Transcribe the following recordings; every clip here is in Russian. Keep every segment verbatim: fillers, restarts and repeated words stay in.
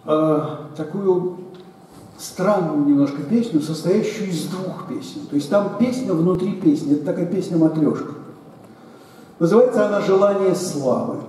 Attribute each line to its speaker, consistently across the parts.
Speaker 1: э, такую странную немножко песню, состоящую из двух песен. То есть там песня внутри песни, это такая песня-матрешка. Называется она «Желание славы».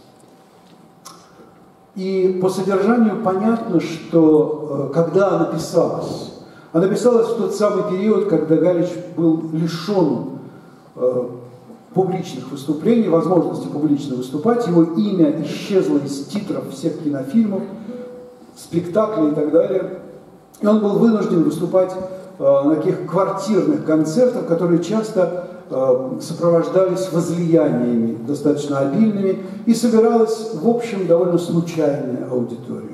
Speaker 1: И по содержанию понятно, что когда она писалась, она писалась в тот самый период, когда Галич был лишен э, публичных выступлений, возможности публично выступать. Его имя исчезло из титров всех кинофильмов, спектаклей и так далее. И он был вынужден выступать э, на таких квартирных концертах, которые часто э, сопровождались возлияниями достаточно обильными, и собиралась, в общем, довольно случайная аудитория.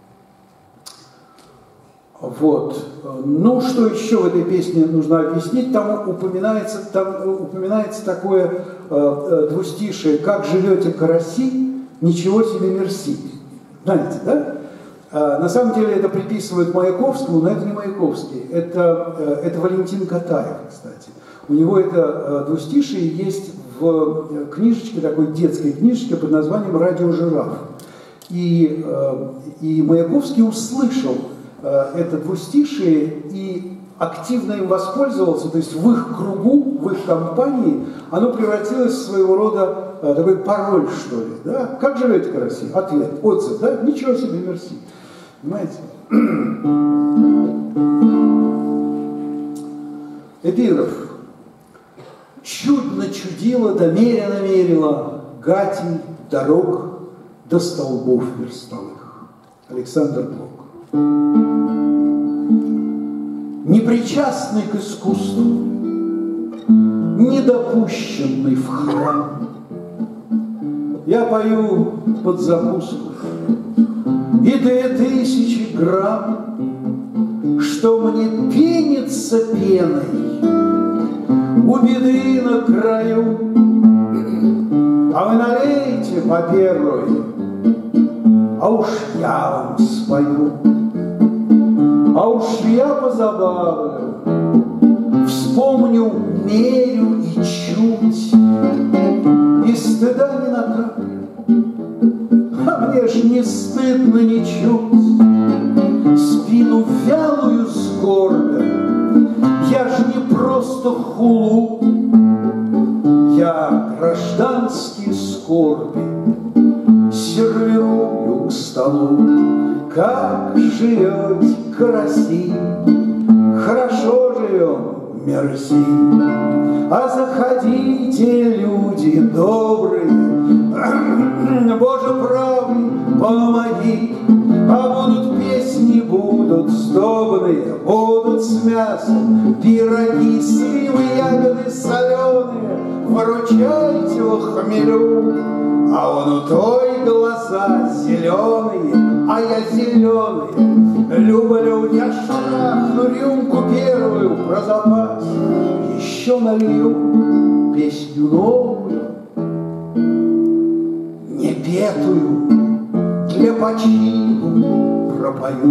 Speaker 1: Вот. Ну, что еще в этой песне нужно объяснить? Там упоминается, там упоминается такое э, двустишие: «Как живете, караси, ничего себе мерси». Знаете, да? А, на самом деле это приписывают Маяковскому, но это не Маяковский, это, э, это Валентин Катаев, кстати. У него это э, двустишие есть в книжечке, такой детской книжечке под названием «Радио Жираф». И, э, и Маяковский услышал это двустишие и активно им воспользовался, то есть в их кругу, в их компании оно превратилось в своего рода э, такой пароль, что ли. Да? Как живете, караси? Ответ, отзыв, да? Ничего себе, мерси. Понимаете? Эпиграф. Чудно чудило, да мерено мерило, гатей, дорог до столбов верстовых. Александр Блок. Непричастный к искусству, недопущенный в храм, я пою под закуску и две тысячи грамм, что мне пенится пеной у беды на краю, а вы налейте по первой, а уж я вам спою. А уж я позабавлю, вспомню мерю и чуть, и стыда не накаплю, а мне ж не стыдно ничуть. Спину вялую сгорбя, я ж не просто хулу, я гражданские скорби сервирую к столу. Как живете, караси, хорошо живем, мерси. А заходите, люди добрые, Боже правый, помоги. А будут песни, будут сдобные, будут с мясом пироги, сливы, ягоды соленые, выручайте во хмелю. А вон у той глаза зеленые, а я зеленые люблю. Я шарахну рюмку первую про запас, еще налью песню новую, не петую, для почину пропою.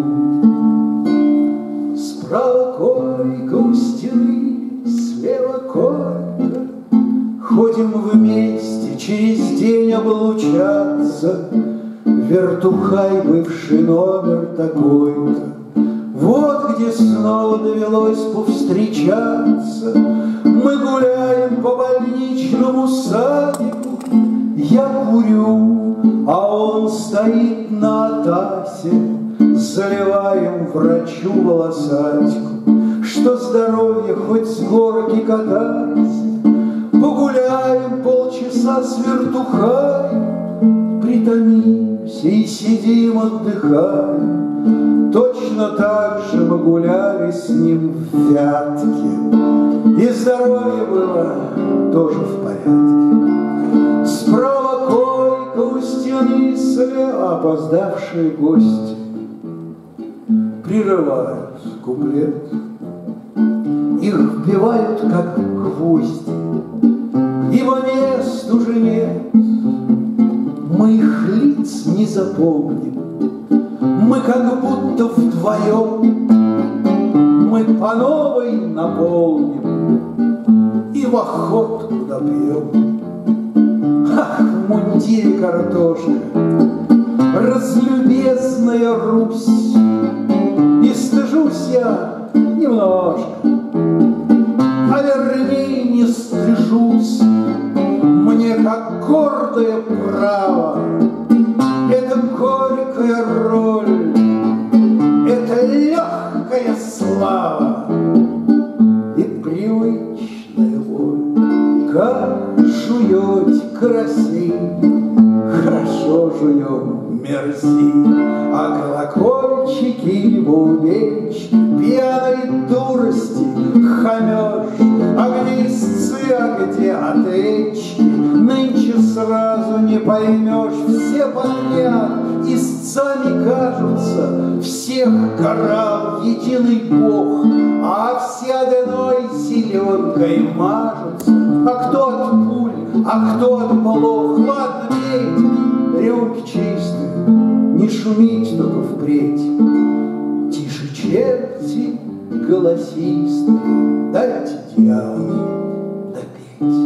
Speaker 1: Справа койка у стены, слева койка, ходим вместе через день облучаться. Вертухай, бывший номер такой-то, вот где снова довелось повстречаться. Мы гуляем по больничному садику, я курю, а он стоит на атасе. Заливаем врачу волосатику, что здоровье хоть с горки кататься. Погуляем полчаса с вертухаем, притомимся и сидим, отдыхаем. Точно так же мы гуляли с ним в Вятке, и здоровье было тоже в порядке. Справа койка у стены, слева опоздавшие гости прерывают куплет, их вбивают как гвозди, ибо мест уже нет. Мы их лиц не запомним, мы как будто вдвоем, мы по новой наполним и в охотку допьем. Ах, в мундире картошка, разлюбезная Русь. И стыжусь я немножко, а вернее не стыжусь. Мне, как гордое право, это горькая роль, это легкая слава и привычная боль. Как жуете карасей, хорошо жуем, мерси, а колокольчики, бубенчики, пьяной дурости хамешь. А где истцы, а где отечки, нынче сразу не поймешь. Все подряд истцами кажутся, всех карал единый Бог, а все одной зеленкой мажутся. А кто от пуль, а кто от блох. Ладно, пейте, рюмки чистые, не шумите только впредь. Тише черти голосистые, дайте дьяволу допеть.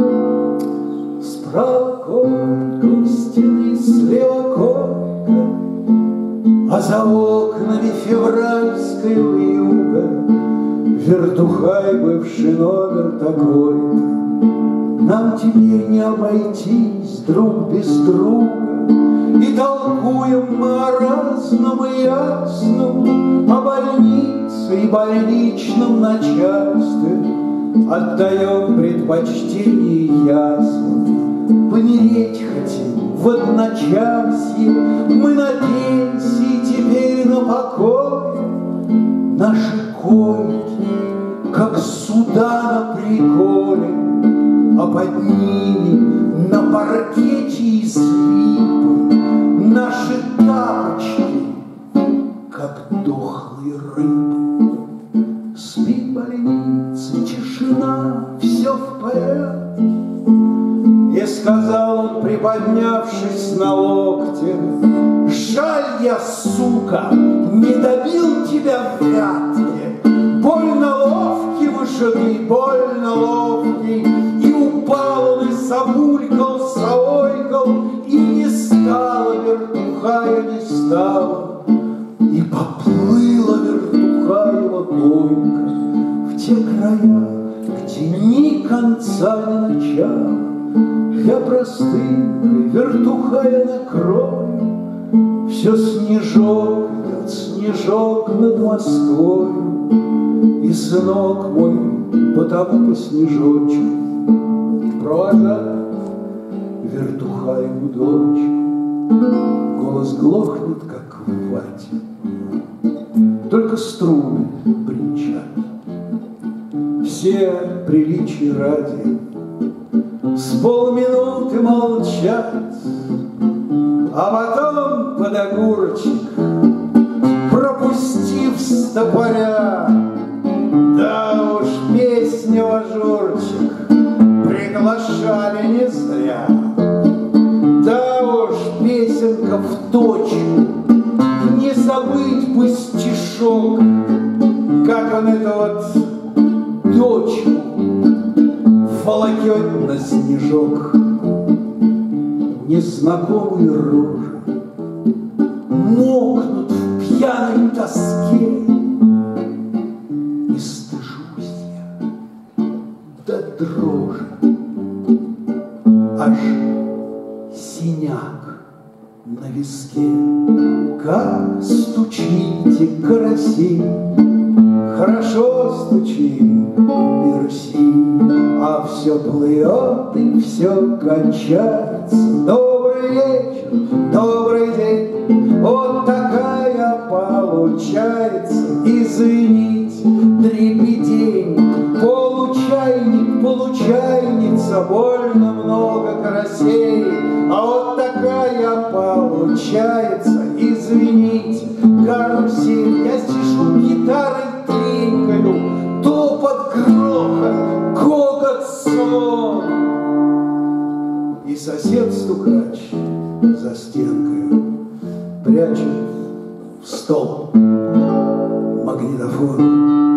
Speaker 1: Справа койка у стены, слева койка, а за окнами февральская вьюга. Вертухай, бывший номер такой-то, нам теперь не обойтись друг без друга. И толкуем мы о разном и ясном, о больнице и больничном начальстве. Отдаем предпочтение ясным, помереть хотим в одночасье. Мы на пенсии, теперь на покое. Наши койки, как суда на приколе, а под ними на паркете из липы наши тапочки, как дохлые рыбы. Спит больница, тишина, все в порядке. И сказал он, приподнявшись на локте: жаль я, сука, не добил тебя в пятке. Больно ловкий вышагай, больно ловкий. И упал он, и совулькал, саойкал, и не стало вертухая, не стало. И поплыла вертухаева койка в те края, где ни конца, ни начала. Я простынкой вертухая накрою, все снежок идет, снежок над Москвою. И сынок мой потому по снежочку провожает вертухаеву дочку. Голос глохнет, как в вате, только струны бренчат. Все приличия ради с полминуты молчат, а потом под огурчик, пропустив стопоря, да уж песню ажурчик приглашали не зря. Да уж песенка в точку, не забыть бы стишок, как он это вот дочку волокет на снежок. Незнакомые рожи мокнут в пьяной тоске. И стыжусь я до дрожи, аж синяк на виске. Как стучите, караси, хорошо стучим, мерси. А все плывет и все кончается. Добрый вечер, добрый день, вот такая получается. Извините, дребедень, получайник, получайница, больно много карасей. А вот такая получается, извините, карусель. Я сижу, гитарой тренькаю, топот, грохот, гогот, сон. И сосед-стукач за стенкой прячет в стол магнитофон.